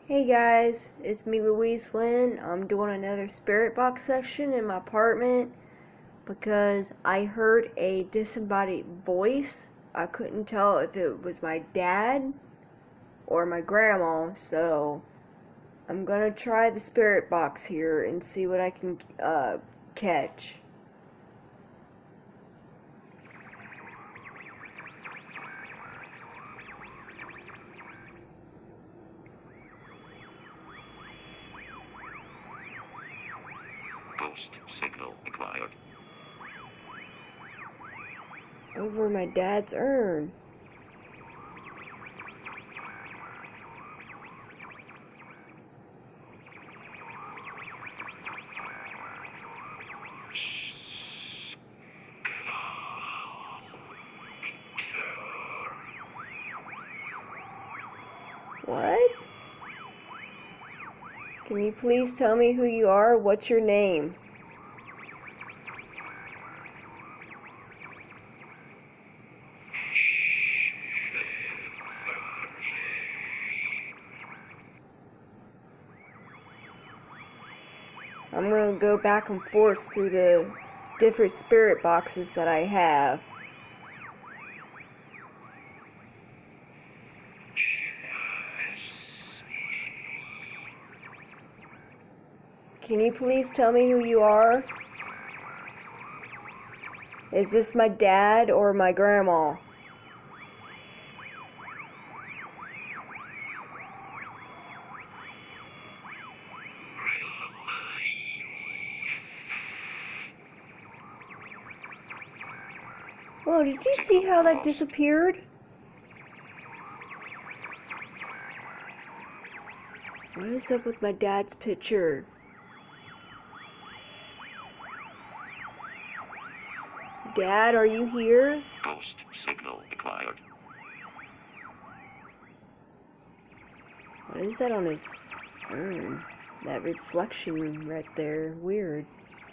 Hey guys, it's me Louise Lynn. I'm doing another spirit box section in my apartment because I heard a disembodied voice. I couldn't tell if it was my dad or my grandma, so I'm gonna try the spirit box here and see what I can catch. Ghost signal acquired. Over my dad's urn. What? Can you please tell me who you are? What's your name? I'm going to go back and forth through the different spirit boxes that I have. Can you please tell me who you are? Is this my dad or my grandma? Whoa, did you see how that disappeared? What is up with my dad's picture? Dad, are you here? Ghost signal acquired. What is that on his urn? That reflection right there. Weird.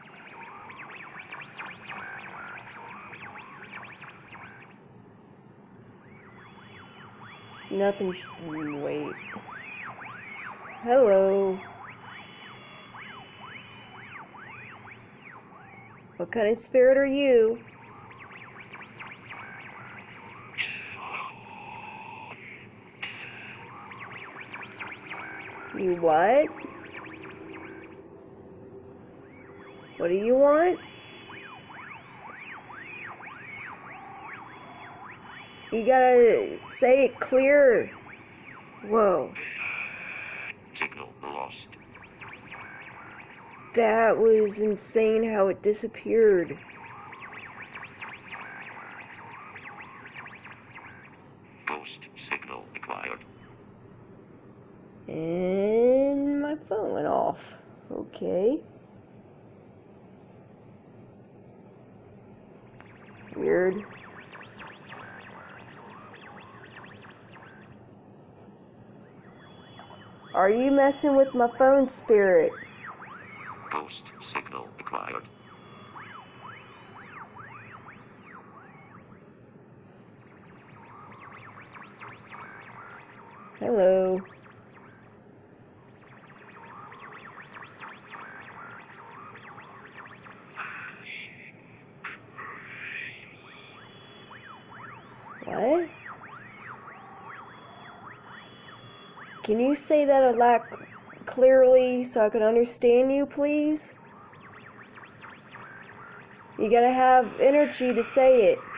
It's nothing. Wait. Hello. What kind of spirit are you? You what? What do you want? You gotta say it clear. Whoa. Signal lost. That was insane how it disappeared. Ghost signal acquired. And my phone went off. Okay. Weird. Are you messing with my phone, spirit? Ghost signal acquired. Hello. What? Can you say that a lot clearly so I can understand you, please? You gotta have energy to say it.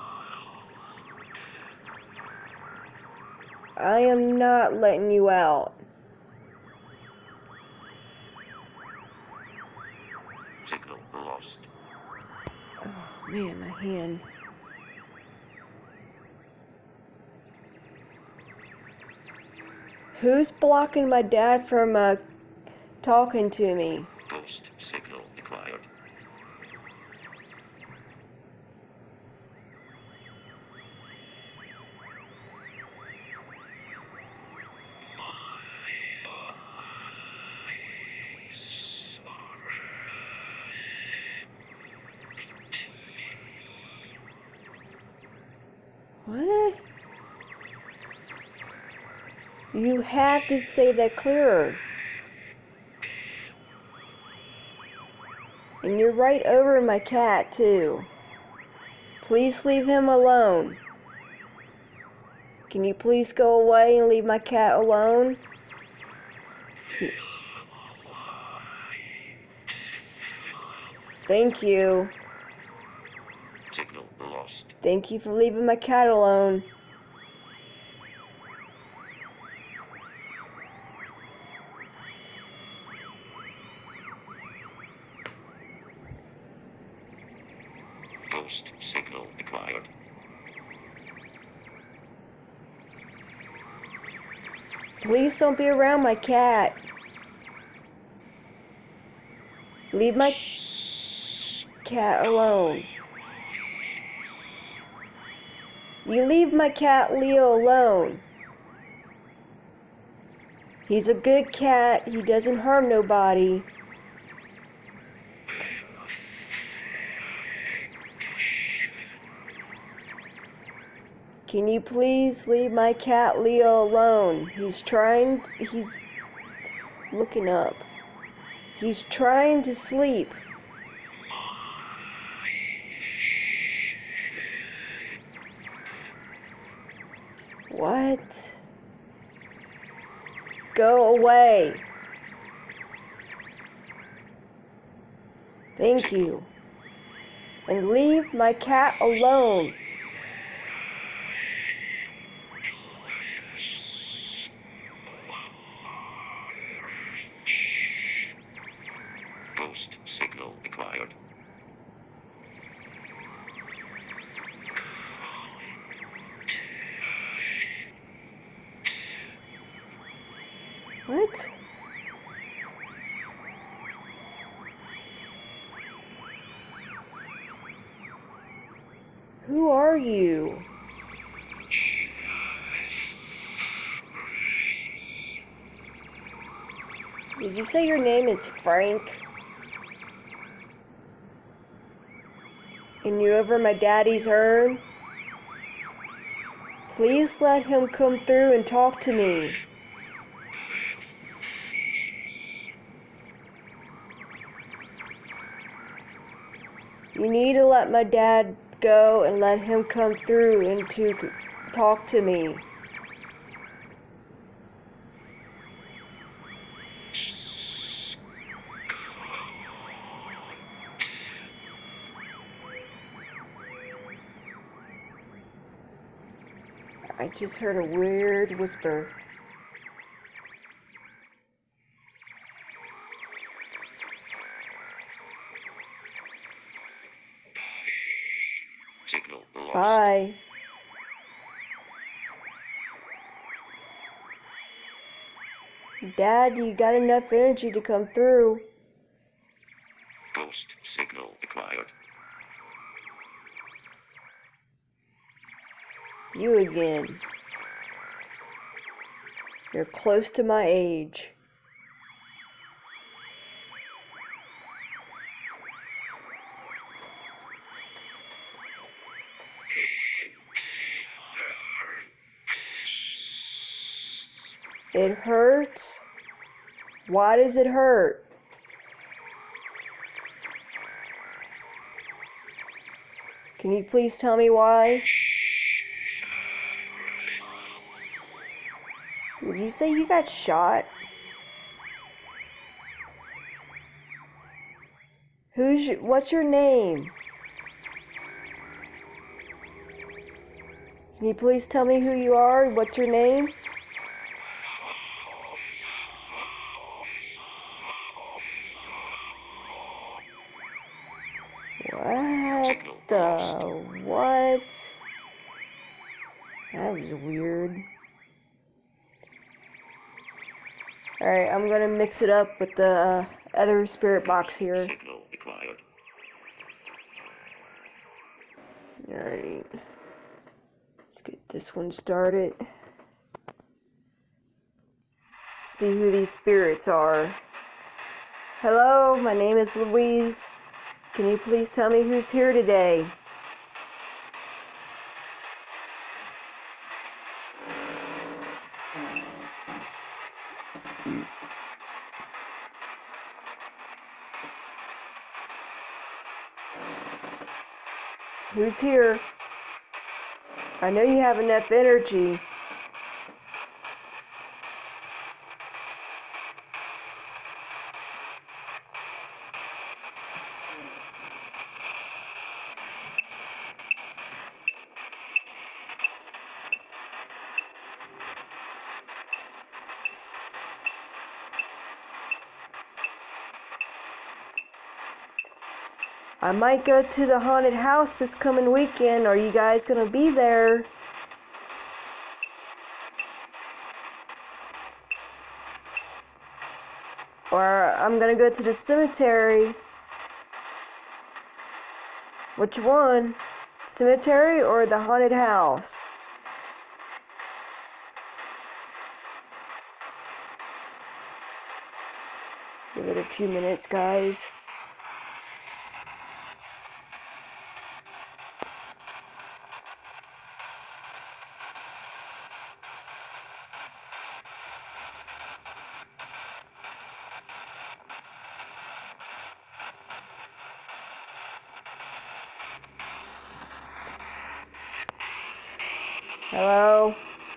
I am not letting you out. Signal lost. Oh man, my hand. Who's blocking my dad from talking to me? Ghost signal acquired. What? You have to say that clearer. And you're right over my cat, too. Please leave him alone. Can you please go away and leave my cat alone? Thank you. Signal lost. Thank you for leaving my cat alone. Ghost signal acquired. Please don't be around my cat. Leave my cat alone. You leave my cat Leo alone. He's a good cat. He doesn't harm nobody. Can you please leave my cat Leo alone? He's looking up. He's trying to sleep. What? Go away. Thank you. And leave my cat alone. Ghost signal acquired. What? Who are you? Did you say your name is Frank? And you're over my daddy's urn? Please let him come through and talk to me. You need to let my dad go and let him come through and to talk to me. I just heard a weird whisper. Signal lost. Bye. Dad, you got enough energy to come through. Ghost signal acquired. You again. You're close to my age. It hurts? Why does it hurt? Can you please tell me why? Did you say you got shot? What's your name? Can you please tell me who you are? What's your name? What? That was weird. Alright, I'm gonna mix it up with the other spirit box here. Signal acquired. Alright. Let's get this one started. See who these spirits are. Hello, my name is Louise. Can you please tell me who's here today? Who's here? I know you have enough energy. I might go to the haunted house this coming weekend. Are you guys gonna be there? Or I'm gonna go to the cemetery. Which one? Cemetery or the haunted house? Give it a few minutes, guys. Hello?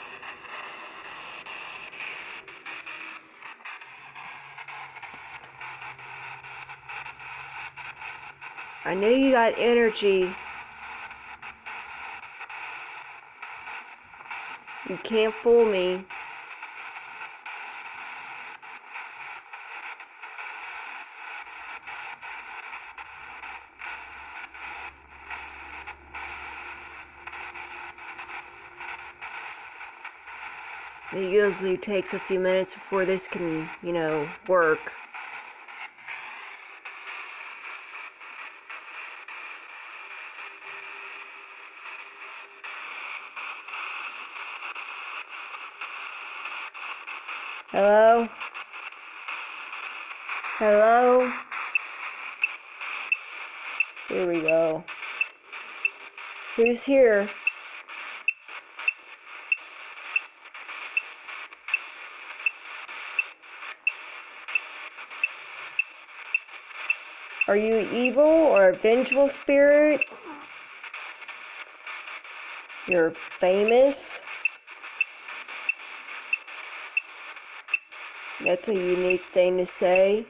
I know you got energy. You can't fool me. It usually takes a few minutes before this can, work. Hello? Hello? Here we go. Who's here? Are you evil or a vengeful spirit? You're famous? That's a unique thing to say.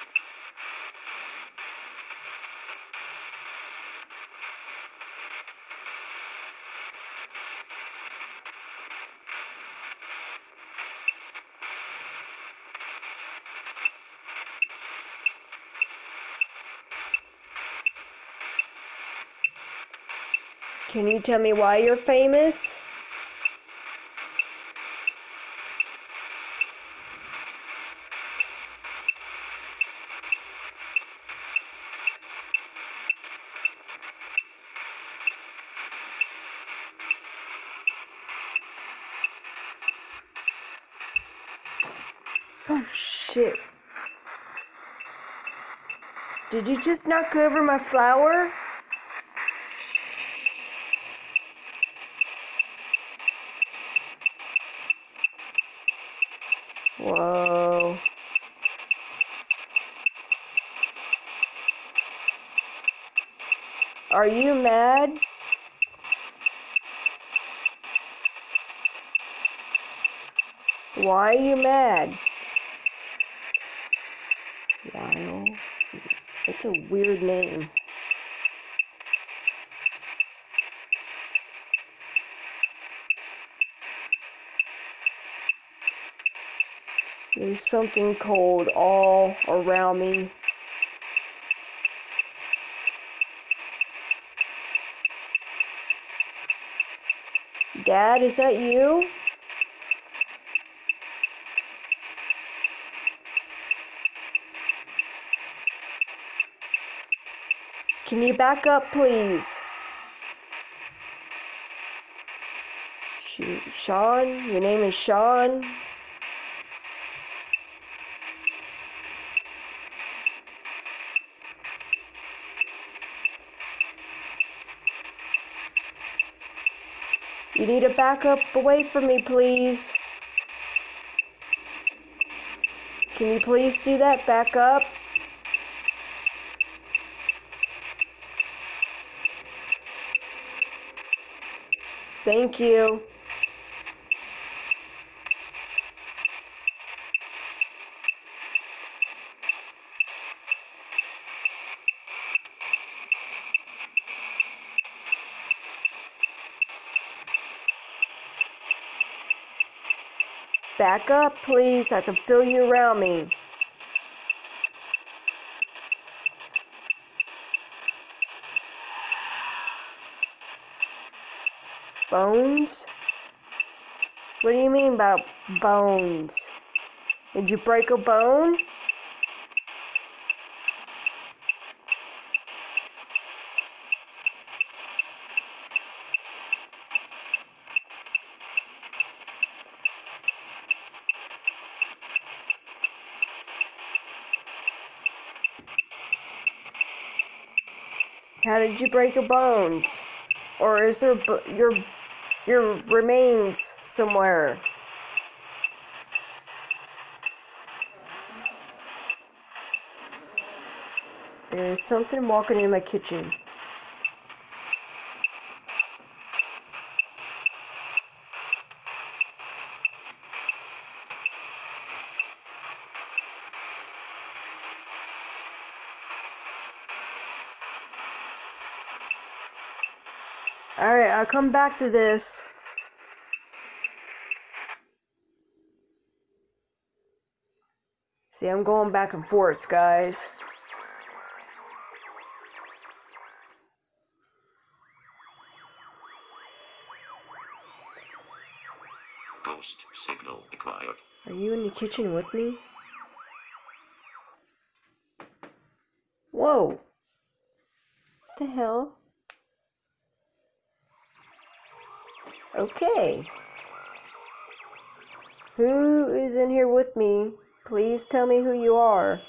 Can you tell me why you're famous? Oh, shit. Did you just knock over my flower? Whoa. Are you mad? Why are you mad? Lyle? That's a weird name. There's something cold all around me. Dad, is that you? Can you back up, please? Sean? Your name is Sean? You need to back up away from me, please. Can you please do that? Back up. Thank you. Back up, please. I can feel you around me. Bones? What do you mean about bones? Did you break a bone? How did you break your bones? Or is there your remains somewhere? There's something walking in my kitchen. Alright, I'll come back to this. See, I'm going back and forth, guys. Ghost signal acquired. Are you in the kitchen with me? Whoa! What the hell? Okay. Who is in here with me? Please tell me who you are.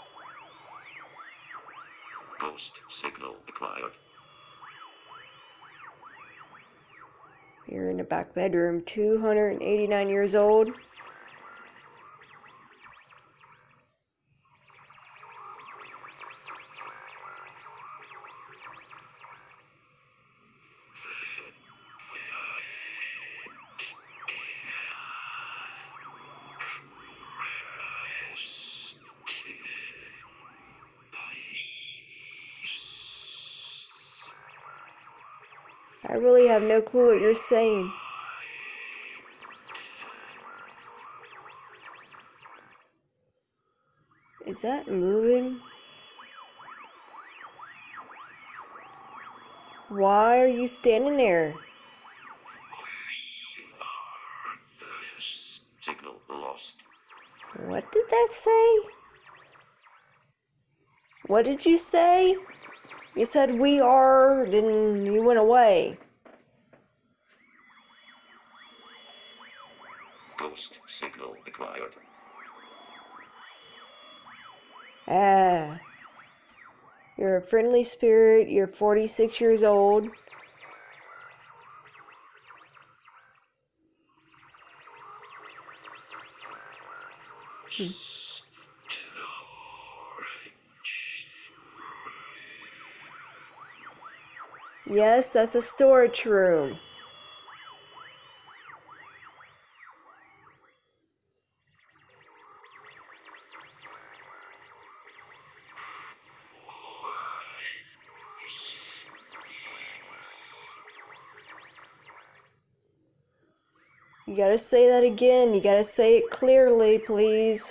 Ghost signal acquired. You're in the back bedroom, 289 years old. I really have no clue what you're saying. Is that moving? Why are you standing there? Signal lost. What did that say? What did you say? You said we are, then you went away. Ghost signal acquired. Ah. You're a friendly spirit, you're 46 years old. Yes, that's a storage room. You gotta say that again. You gotta say it clearly, please.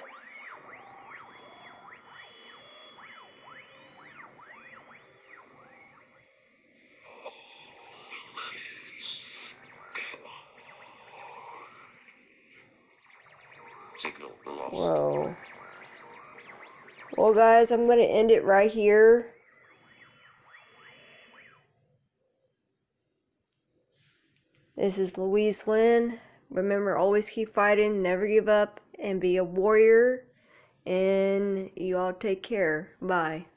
Signal lost. Whoa. Well, guys, I'm gonna end it right here. This is Louise Lynn. Remember, always keep fighting, never give up, and be a warrior. And you all take care. Bye.